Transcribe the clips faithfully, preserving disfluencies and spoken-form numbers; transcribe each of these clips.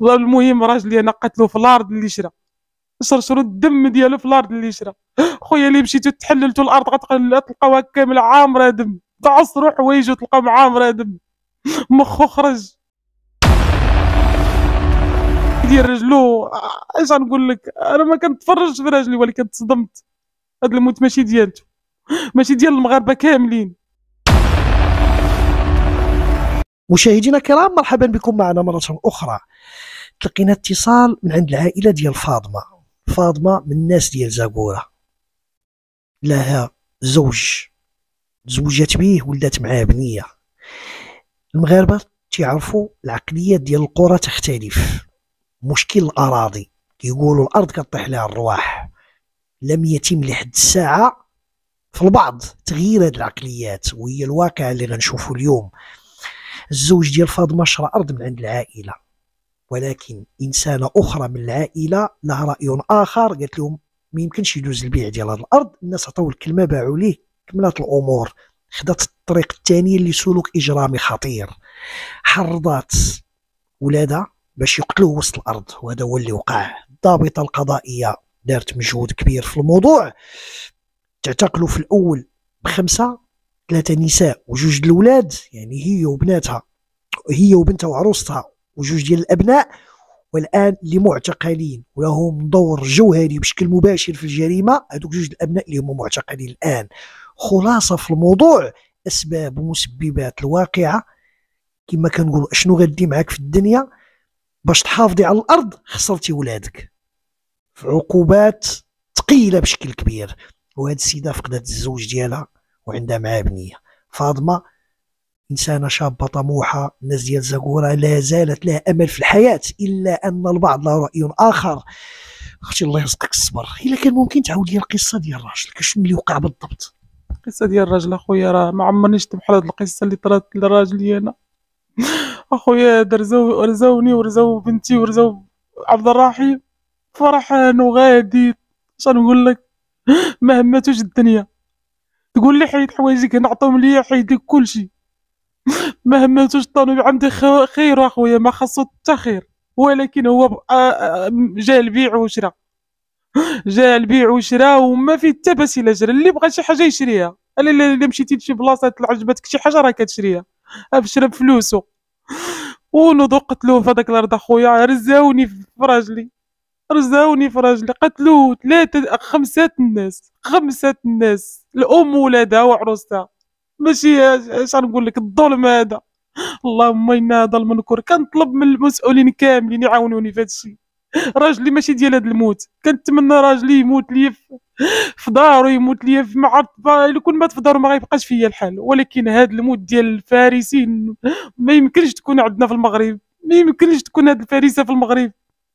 المهم راجلي انا قتلو في الارض اللي شرا، شرشروا الدم ديالو في الارض اللي شرا. خويا اللي مشيتو تحللتو الارض غتلقاوها كامله عامره دم، تعصروا حوايج وتلقاو عامره دم، مخو خرج ديال رجلو. اش غنقول لك، انا ما كنتفرجش في راجلي ولكن تصدمت. هاد الموت ماشي ديالته، ماشي ديال المغاربه كاملين. مشاهدينا الكرام، مرحبا بكم معنا مرة أخرى. تلقينا اتصال من عند العائلة ديال فاطمة. فاطمة من الناس ديال زاكورة، لها زوج، تزوجت بيه ولات معاه بنية. المغاربة تيعرفوا العقليات ديال القرى تختلف. مشكل الأراضي، كيقولوا الأرض كطيح لها الرواح. لم يتم لحد الساعة في البعض تغيير هذه العقليات، وهي الواقع اللي غنشوفوا اليوم. الزوج ديال فاطمة شرى أرض من عند العائلة، ولكن إنسانة أخرى من العائلة لها رأي آخر، قالت لهم ما يمكنش يدوز البيع ديال هذه الأرض. الناس عطاو الكلمة، باعوا ليه، كملات الأمور، خدات الطريق الثانية اللي سلوك إجرامي خطير. حرضات ولادها باش يقتلوه وسط الأرض، وهذا هو اللي وقع. الضابطة القضائية دارت مجهود كبير في الموضوع، تعتقلوا في الأول بخمسة، ثلاثة نساء وجوج الأولاد، يعني هي وبناتها، هي وبنتها وعروستها وجوج ديال الأبناء. والآن اللي معتقلين ولهم دور جوهري بشكل مباشر في الجريمة هذوك جوج الأبناء اللي هم معتقلين الآن. خلاصة في الموضوع، أسباب ومسببات الواقعة كما كنقولوا، اشنو غادي معاك في الدنيا باش تحافظي على الأرض خسرتي ولادك، في عقوبات ثقيلة بشكل كبير. وهاد السيدة فقدت الزوج ديالها وعندها معاه بنية. فاطمة إنسانة شابة طموحة، الناس ديال زاكورة لا زالت لها أمل في الحياة، إلا أن البعض له رأي آخر. أختي الله يرزقك الصبر، إلا كان ممكن تعاود لي القصة ديال الراجل، شنو اللي وقع بالضبط؟ القصه ديال الراجل اخويا راه ما عمرني شفت بحال هاد القصه اللي طرات لراجلي انا. اخويا درزو رزوني ورزو بنتي ورزو عبد الرحيم فرحان وغادي. اش نقول لك، ما هماتوش الدنيا. تقول لي حيد حوايجك نعطيهم ليا، حيد لك كلشي. ما هماتوش طانو عندي خير اخويا، ما خاصو حتى خير. ولكن هو جا البيع وشرا، جا البيع وشرا وما في حتى باس. الا جرى اللي بغى شي حاجه يشريها. الا اللي مشيتي لشي بلاصه عجبتك شي حاجه راه كتشريها، ابشر بفلوسو. ونوضو قتلوه في هذاك الارض اخويا، رزاوني في راجلي، رزاوني في راجلي. قتلوه ثلاثه خمسه الناس، خمسه الناس، الام ولادها وعروستها. ماشي اش غنقول لك، الظلم هذا. اللهم انا هذا المنكر. كنطلب من المسؤولين كاملين يعاونوني في هذا الشيء. راجلي ماشي ديال هذا الموت، كنتمنى راجلي يموت لي في دارو، يموت لي في معرض. الا كون مات في دارو ما غيبقاش فيا الحال. ولكن هذا الموت ديال الفارسين ما يمكنش تكون عندنا في المغرب، ما يمكنش تكون هذه الفارسه في المغرب.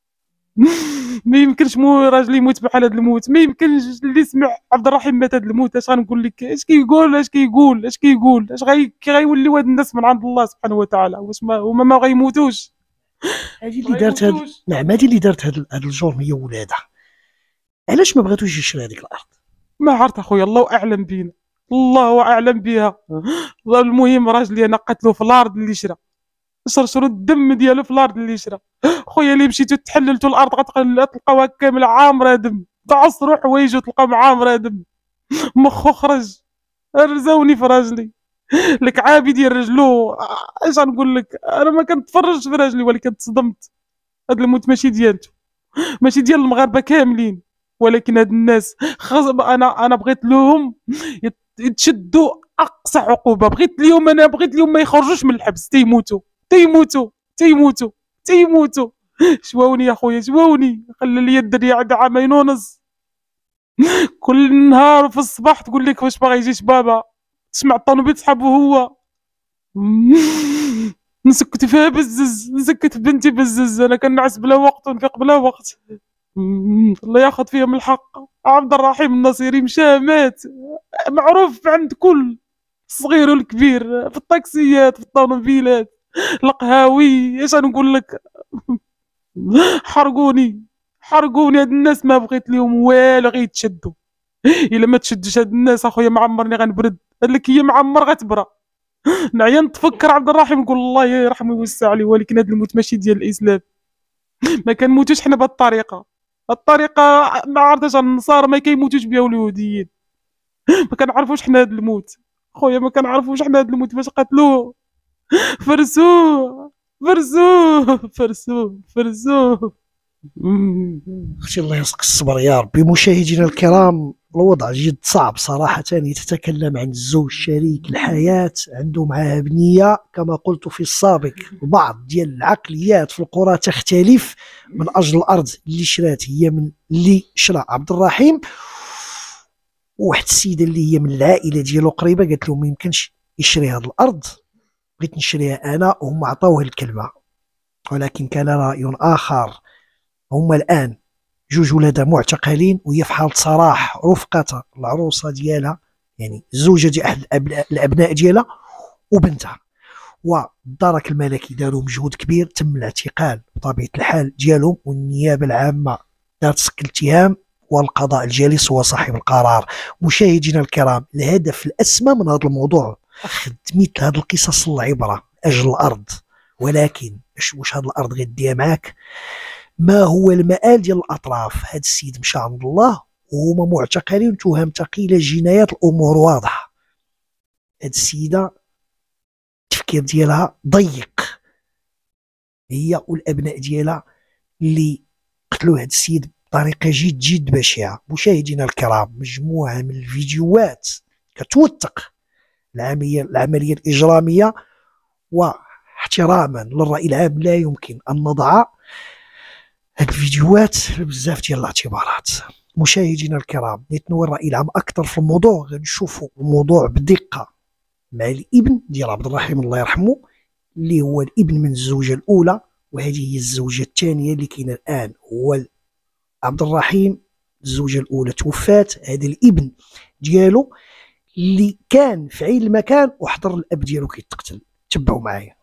ما يمكنش مو راجل يموت بحال هذا الموت. ما يمكنش. اللي سمع عبد الرحيم مات هذا الموت، اش غنقول لك، اش كيقول اش كيقول اش كيقول اش غي غيوليو هاد الناس من عند الله سبحانه وتعالى. واش ما هما ما غيموتوش. هذه اللي دارت هاد، نعم هذه اللي دارت هاد هاد الجرم هي ولادها. علاش ما بغاتوش يشري هذيك الارض؟ ما عرفت اخويا، الله اعلم بينا، الله اعلم بها. المهم راجلي انا قتلو في الارض اللي شرا، شرشروا الدم ديالو في الارض اللي شرا. خويا اللي مشيتو تحللتو الارض غتلقاوها كامله عامره دم، تعصروا حوايج وتلقاو عامره دم، مخو خرج. رزاوني في راجلي، الكعابي ديال رجلو. اش غنقول لك، انا ما كنتفرجش في راجلي ولكن تصدمت. هاد الموت ماشي ديالته، ماشي ديال المغاربه كاملين. ولكن هاد الناس خاص انا انا بغيت لهم يتشدوا اقصى عقوبه. بغيت اليوم انا بغيت اليوم ما يخرجوش من الحبس، تيموتوا تيموتوا تيموتوا تيموتوا. شواوني يا خويا، شواوني. خلى لي الدنيا عندها عامين ونص، كل نهار في الصباح تقول لك واش باغي يجيش بابا، تسمع الطوموبيل تسحبو هو. نسكت فيها بزز، نسكت بنتي بزز. انا كنعس بلا وقت ونفيق بلا وقت. الله ياخذ فيهم الحق. عبد الرحيم النصيري مشى مات، معروف عند كل الصغير والكبير، في الطاكسيات، في الطوموبيلات، القهاوي. اش نقول لك، حرقوني حرقوني. هاد الناس ما بغيت لهم والو، غيتشدوا. الا ما تشدش هاد الناس اخويا ما عمرني غنبرد. قال لك هي معمر غتبرى. نعيا نتفكر عبد الرحيم نقول الله يرحمه ويوسع عليه. ولكن هاد الموت ماشي ديال الاسلام، ما كنموتوش حنا بهاد الطريقه. الطريقه ما عرفتش النصارى ما كيموتوش بها واليهوديين. ما كنعرفوش حنا هاد الموت خويا، ما كنعرفوش حنا هاد الموت باش قتلوه. فرسوه فرسوه فرسوه فرسوه. اختي الله يرزقك الصبر يا ربي. مشاهدينا الكرام، الوضع جد صعب صراحة. تتكلم عن الزوج شريك الحياة عنده معها بنية. كما قلت في السابق، بعض ديال العقليات في القرى تختلف من أجل الأرض اللي شرات هي من اللي شرا عبد الرحيم. وواحد السيدة اللي هي من العائلة ديالو قريبة قالت له ما يمكنش يشري هذه الأرض، بغيت نشريها أنا، وهم عطاوه الكلمة. ولكن كان رأي آخر. هما الآن جوج ولادها معتقلين، وهي في حالة سراح رفقة العروسة ديالها، يعني الزوجة ديال أحد الأبناء ديالها وبنتها. والدرك الملكي داروا مجهود كبير، تم الاعتقال بطبيعة الحال ديالهم، والنيابة العامة دارت سك الاتهام، والقضاء الجالس هو صاحب القرار. مشاهدينا الكرام، الهدف الأسمى من هذا الموضوع أخذ مثل هذه القصص العبرة أجل الأرض. ولكن واش هذه الأرض غديها معاك؟ ما هو المآل ديال الأطراف؟ هذا السيد مشى عند الله وهما معتقلين تهم ثقيلة، جنايات، الأمور واضحة. هذه السيدة التفكير ديالها ضيق، هي والأبناء ديالها اللي قتلوا هذا السيد بطريقة جد جد بشعة. مشاهدينا الكرام، مجموعة من الفيديوهات كتوثق العملية العملية الإجرامية، واحتراما للرأي العام لا يمكن أن نضع هاد الفيديوهات بزاف ديال الاعتبارات. مشاهدينا الكرام، نتنوى الرأي العام أكثر في الموضوع، غنشوفوا الموضوع بدقة مع الابن ديال عبد الرحيم الله يرحمه، اللي هو الابن من الزوجة الأولى، وهذه هي الزوجة الثانية اللي كاينة الآن. هو عبد الرحيم الزوجة الأولى توفات، هذا الابن ديالو اللي كان في عين المكان وحضر الأب ديالو كيتقتل. تبعوا معايا.